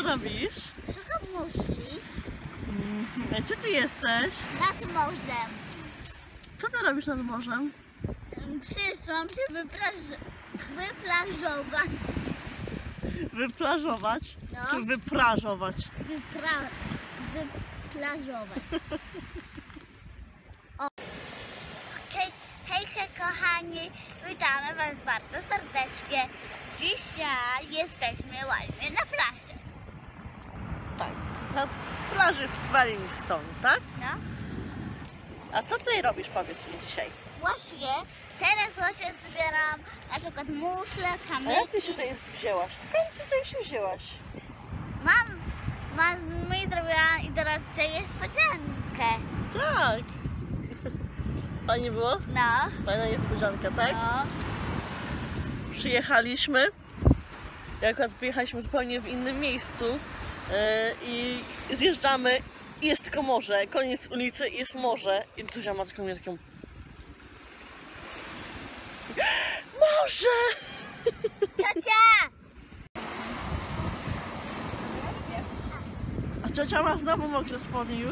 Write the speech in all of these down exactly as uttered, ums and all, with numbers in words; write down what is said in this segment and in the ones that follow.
robisz? Szukam muszki. Mm, a gdzie ty jesteś? Nad morzem. Co ty robisz nad morzem? Przyszłam się wypraż... wyplażować. Wyplażować? No. Czy wyprażować? Wypra... wyplażować. O. Hej, hejka kochani, witamy Was bardzo serdecznie. Dzisiaj jesteśmy właśnie na plaży. Tak, na plaży w Wellington, tak? No. A co tutaj robisz, powiedz mi dzisiaj? Właśnie, teraz właśnie zbieram na przykład muszle, A jak ty kamyki. się tutaj wzięłaś? Skąd tutaj się wzięłaś? Mam, mam, mi zrobiła i doradcę niespodziankę. Tak. Fajnie było? No. Fajna niespodzianka, tak? No. Przyjechaliśmy. Jak akurat wyjechaliśmy zupełnie w innym miejscu yy, i zjeżdżamy i jest tylko morze, koniec ulicy i jest morze. I Zuzia ma taką, taką... Morze! Ciocia! A ciocia ma znowu mokre spodnie już.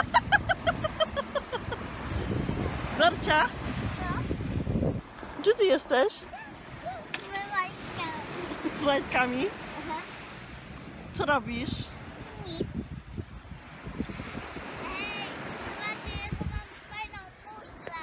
Norcia? No. Gdzie ty jesteś? Wymajcie. Z łajtkami? Aha. Co robisz? Nic. Ej, zobaczcie, jaką mam fajną muszlę.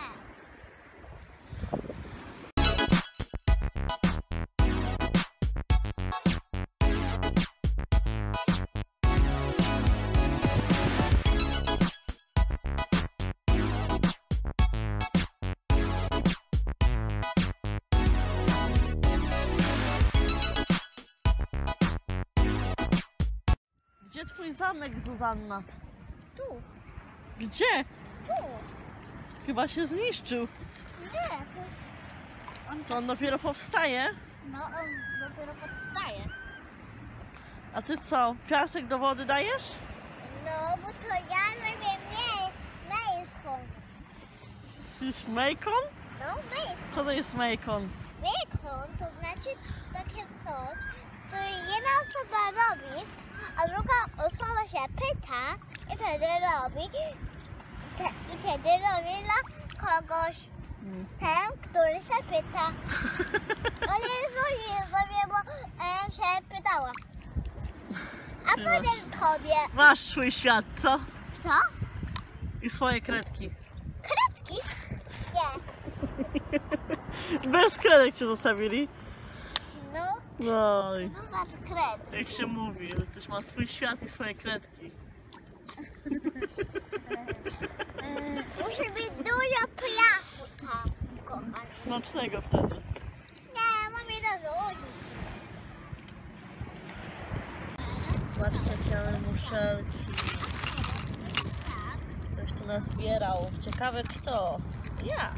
Gdzie twój zamek, Zuzanna? Tu, Gdzie? tu. Chyba się zniszczył. Nie, tu. On To on dopiero powstaje. No, on dopiero podstaje. A ty co? Piasek do wody dajesz? No, bo to ja robię mie mejką. Jakiś mejkon? No, mejką. Co to jest mejkon? Mejką to znaczy takie coś, to jedna osoba robi, a druga osoba się pyta i wtedy robi. Te, I wtedy robi dla kogoś. Ten, który się pyta. Ale Zuzi sobie, bo e, się pytała. A potem tobie. Masz swój świat, co? Co? I swoje kredki. Kredki? Nie. Bez kredek cię zostawili. No, No i co to znaczy kred? jak się mówi, że ktoś ma swój świat i swoje kredki. Musi być dużo piachu tam, kochani. Smacznego wtedy. Nie, mam jeden z Zuzi. Patrzcie, białe muszelki. Ktoś tu nazbierał. Ciekawe kto? Ja.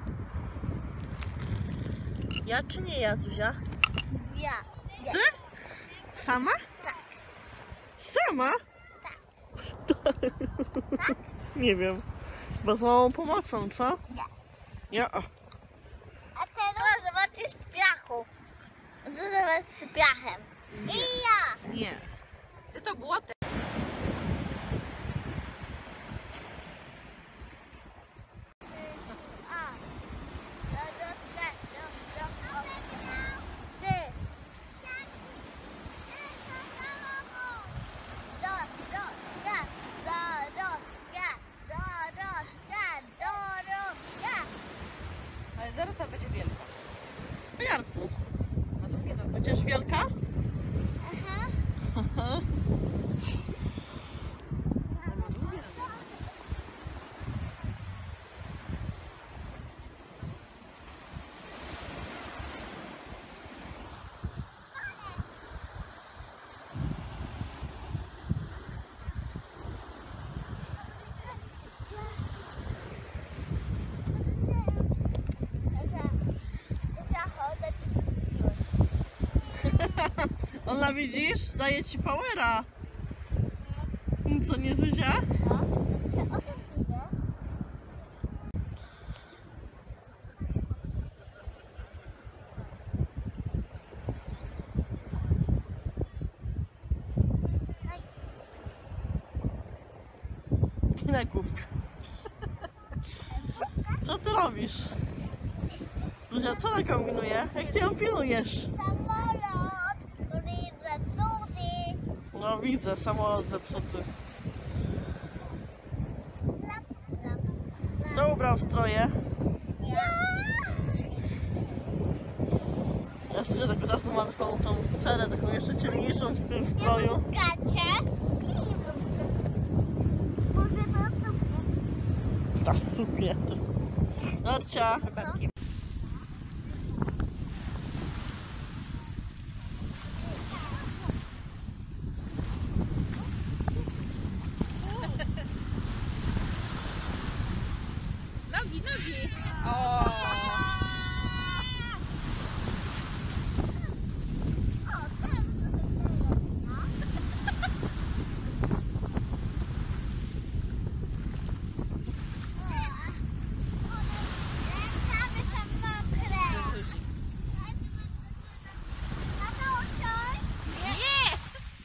Ja czy nie ja, Zuzia? Ja. Ja. Ty? Sama? Tak. Sama? Tak. Tak? Nie wiem. Chyba z małą pomocą, co? Nie. Ja. A teraz zobaczcie z piachu. Zobacz z piachem. I ja. Nie. To błote. A. Do, do, do, do, do. Ty. Do, do, da, do, do, da, do, do, da, do, do, da. Ale Dorota będzie wielka. Jarku. Na drugie nogi. Będziesz wielka? Aha. Aha. Na drugie nogi. Ona widzisz? Daje ci powera. Co nie, Zuzia? śmigleków. Co ty robisz? Zuzia, co ona kombinuje? Jak ty ją pilnujesz? Samolot, który jest zepsuty. No widzę, samolot zepsuty. Lap, lap, lap. Kto ubrał stroje? Ja. Ja szczerze tak zaraz mam taką tą cerę, taką jeszcze ciemniejszą w tym stroju. Gacie. Może to super. Ta suknia. Norcia. Nogi, nogi! O! Rękawy są mokre. Mama, usiądź. Nie!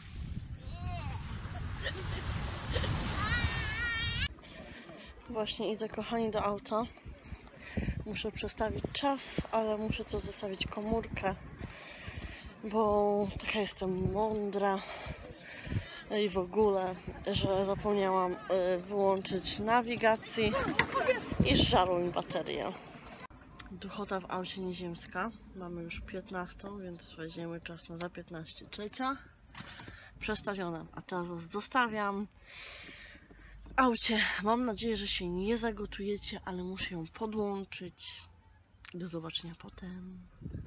Właśnie idę, kochani, do auta. Muszę przestawić czas, ale muszę też zostawić komórkę, bo taka jestem mądra i w ogóle, że zapomniałam y, wyłączyć nawigacji i zżarło mi baterię. Duchota w aucie nieziemska. Mamy już piętnastą, więc weźmiemy czas na za piętnaście. Trzecia przestawiona, a teraz zostawiam w aucie. Mam nadzieję, że się nie zagotujecie, ale muszę ją podłączyć. Do zobaczenia potem.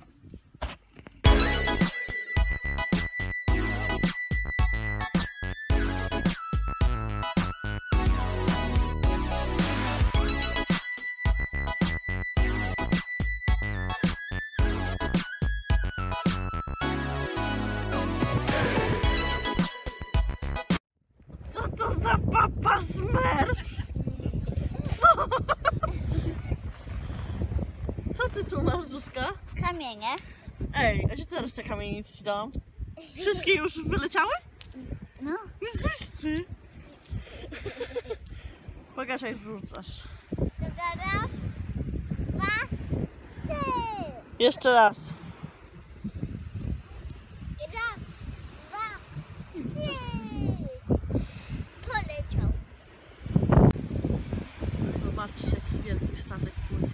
Co to za papa smer? Co? Co ty tu masz, Zuzka? Kamienie. Ej, a gdzie teraz te kamienice ci dałam? Wszystkie już wyleciały? No. Wszyscy. Pokaż, jak rzucasz. Dobra, raz, dwa, trzy. Jeszcze raz. Raz, dwa, trzy. Poleciał. Zobaczcie, jaki wielki statek płynie.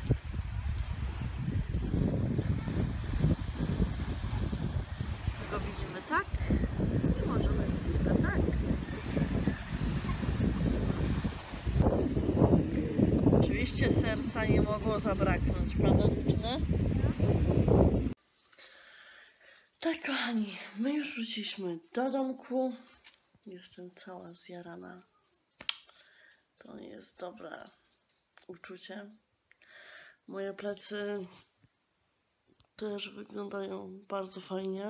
Go widzimy tak i możemy widzimy tak. Oczywiście serca nie mogło zabraknąć, prawda, dziewczyny? Tak, kochani, my już wróciliśmy do domku. Jestem cała zjarana. To nie jest dobre uczucie. Moje plecy też wyglądają bardzo fajnie.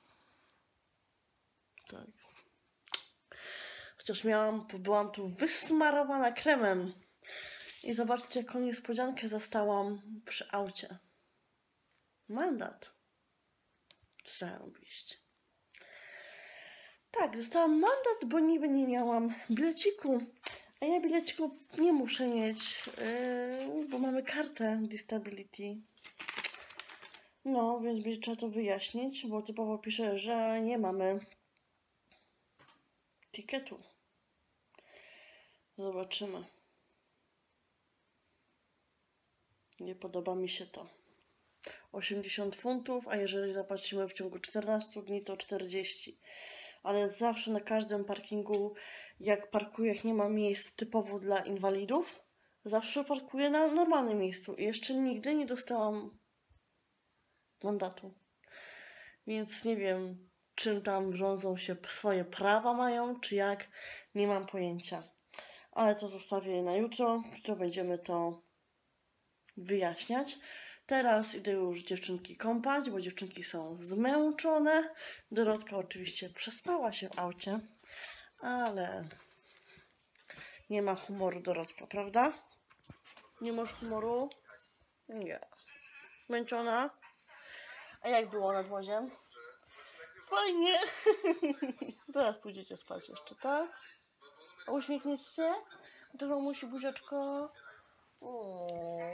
Tak. Chociaż miałam, byłam tu wysmarowana kremem. I zobaczcie, jaką niespodziankę zastałam przy aucie. Mandat. Zarobiście. Tak, dostałam mandat, bo niby nie miałam bileciku. A ja bileciku nie muszę mieć, yy, bo mamy kartę Disability. No, więc będzie trzeba to wyjaśnić, bo typowo pisze, że nie mamy tiketu. Zobaczymy. Nie podoba mi się to. osiemdziesiąt funtów, a jeżeli zapłacimy w ciągu czternastu dni, to czterdzieści. Ale zawsze na każdym parkingu, jak parkuję, jak nie ma miejsc typowo dla inwalidów, zawsze parkuję na normalnym miejscu. I jeszcze nigdy nie dostałam mandatu. Więc nie wiem, czym tam rządzą się, swoje prawa mają, czy jak, nie mam pojęcia. Ale to zostawię na jutro, jutro będziemy to wyjaśniać. Teraz idę już dziewczynki kąpać, bo dziewczynki są zmęczone. Dorotka oczywiście przespała się w aucie, ale nie ma humoru Dorotka, prawda? Nie masz humoru? Nie. Zmęczona? A jak było nad morzem? Fajnie. Teraz pójdziecie spać jeszcze, tak? A uśmiechniesz się? Do mamusi buziaczka. O,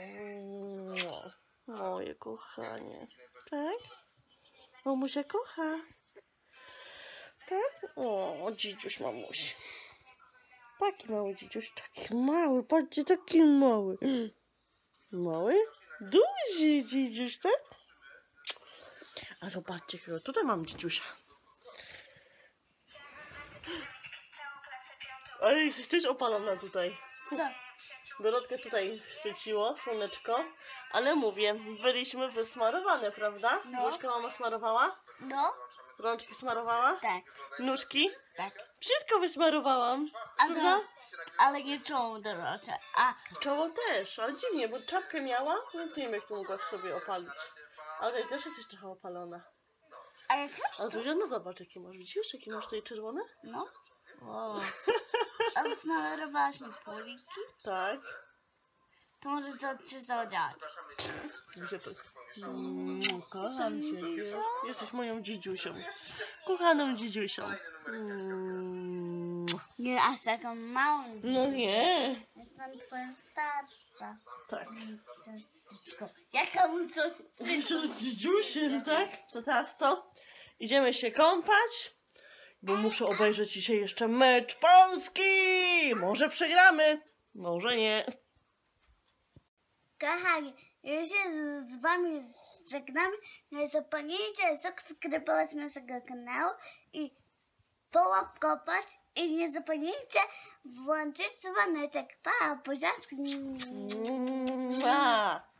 moje kochanie. Tak? Mamusia kocha. Tak? O, dzidziuś mamusi. Taki mały dzidziuś, taki mały, patrzcie, taki mały. Mały? Duży dzidziuś, tak? A zobaczcie, chyba tutaj mam dzidziusia. Ale jesteś też opalona tutaj. Dorotkę tutaj świeciło, słoneczko. Ale mówię, byliśmy wysmarowane, prawda? No. Nóżkę mama smarowała? No, Rączki smarowała? tak, Nóżki? tak. Wszystko wysmarowałam, A prawda? to, ale nie czoło Dorocie. A, Czoło też, ale dziwnie, bo czapkę miała, więc nie wiem, jak to mogłaś sobie opalić. Ale ty też jesteś trochę opalona. ale też? A Zuzia, no zobacz, jaki masz, widzisz, jakie masz tutaj czerwone? No. Wow. A smarowałaś mi poliki? Tak. To może to coś zadziałać. Zuzia, to... Mm, kocham cię. Jesteś moją dzidziusią. Kochaną dzidziusią. Mm. Nie aż taką małą. No nie. Jestem twoja starsza. Tak. Dziecko. Jaka mu coś? Jesteś dzidziusiem, tak? To teraz co? Idziemy się kąpać, bo muszę obejrzeć dzisiaj jeszcze mecz Polski. Może przegramy, może nie. Kochani, już się z, z wami żegnamy. Nie zapomnijcie subskrybować naszego kanału i połapkować. I nie zapomnijcie włączyć dzwoneczek. Pa, buziaczki. Mua.